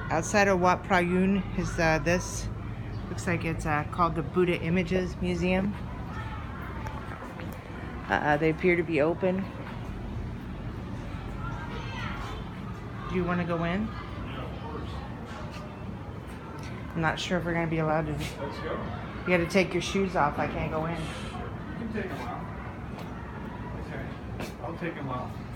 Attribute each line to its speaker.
Speaker 1: Outside of Wat Prayoon is this. Looks like it's called the Buddha Images Museum. They appear to be open. Do you want to go in?
Speaker 2: Yeah, of course.
Speaker 1: I'm not sure if we're going to be allowed to.
Speaker 2: Let's go.
Speaker 1: You got to take your shoes off. I can't go in.
Speaker 2: You can take them off. Okay. I'll take them off.